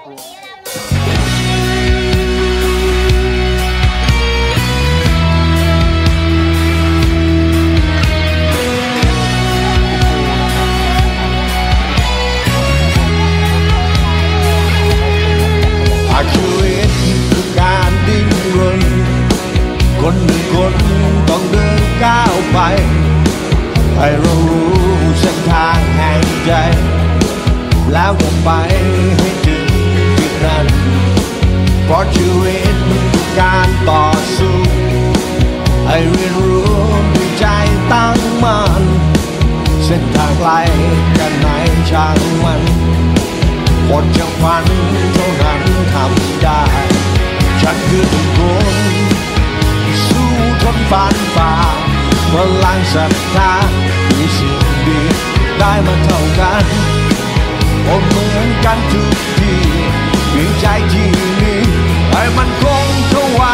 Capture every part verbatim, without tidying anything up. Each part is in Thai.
ชีวิตคือการดิ้นรนคนหนึ่งคนต้องเดินก้าวไปให้เรารู้เส้นทางแห่งใจแล้วก็ไปให้ถึงจุดนั้นเพราะชีวิตคือการต่อสู้ให้เรียนรู้ด้วยใจตั้งมั่นเส้นทางไกลแค่ไหนช่างมันคนจะฝันเท่านั้นทำได้ฉันคือทุกคนสู้ทนฝันฝ่าพลังศรัทธามีสิ่งดีได้มาเท่ากันผมเหมือนกันทุกทีเพียงใจที่มีให้มันคงเท่าไว้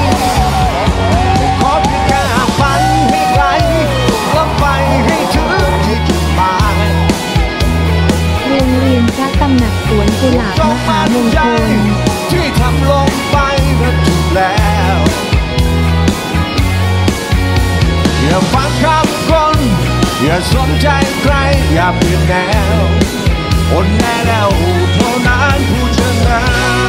ขอเพียงแค่ฝันให้ไกลแล้วไปให้ถึงที่จุดหมายโรงเรียนพระตำหนักสวนกุหลาบมหามงคลที่ทำลงไปนั้นถูกแล้วอย่าฟังคำคนอย่าสนใจใครอย่าเปลี่ยนแนวคนแน่แล้วเท่านั้นผู้ชนะ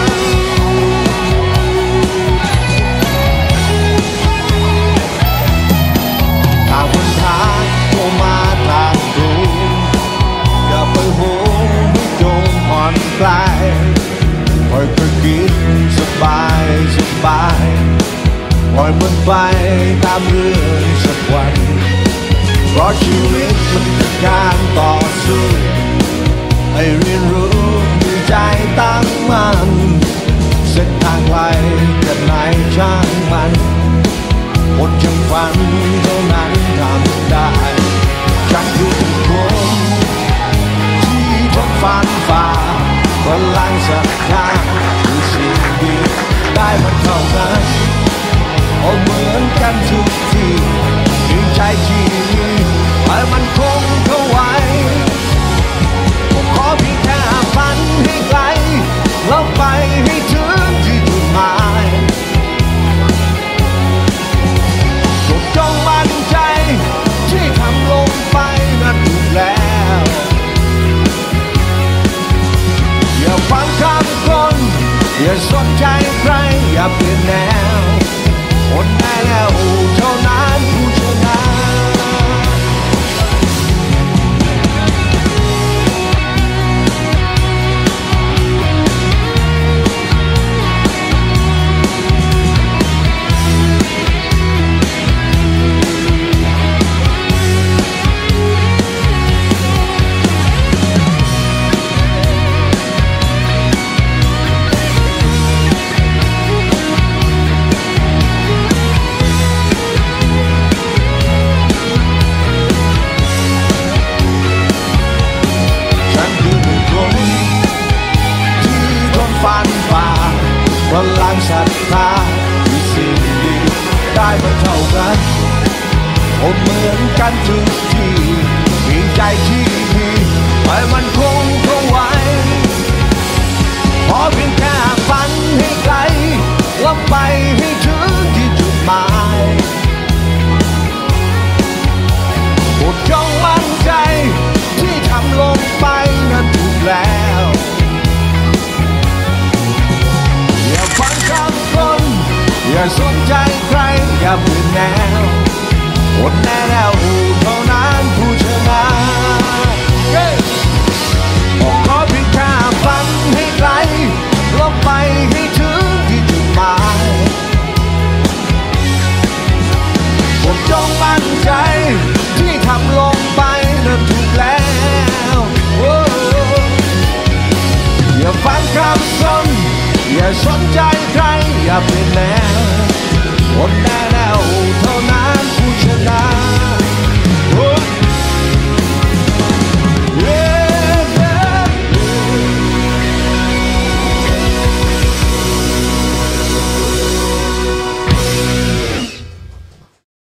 ทางคนทางโทรมาทางตรงอย่าไปโหมไม่จงผ่อนคลายปล่อยก็คิดสบายสบายปล่อยมันไปตามเรื่องสักวันเพราะชีวิตมันคือการต่อสู้ให้เรียนรู้ด้วยใจตั้งมั่นเส้นทางไกลแค่ไหนช่างมันคนช่างฝันเท่านั้นทำได้ฉันคือทุกคนที่ทนฝันฝ่าพลังศรัทธาคือสิ่งดีได้มาเท่ากันเหมือนกันทุกทีเพียงใจที่มีให้มันคงเข้าไว้ขอเพียงแค่ฝันให้ไกลแล้วไปให้ถึงที่จุดหมายจงมั่นใจที่ทำลงไปนั้นถูกแล้วอย่าฟังคำคนอย่าสนใจใครอย่าเปลี่ยนแนวคนแน่แล้วเท่านั้นผู้ชนะพลังศรัทธามีสิ่งดีได้มาเท่ากันผมเหมือนกันทุกทีเพียงใจที่มีให้มันคงเข้าไว้ขอเพียงแค่ฝันให้ไกลแล้วไปให้ถึงที่จุดหมายโปรดจงมั่นใจที่ทำลงไปนั้นถูกแล้วอย่าสนใจใครอย่าเปลี่ยนแนวคนแน่แล้ว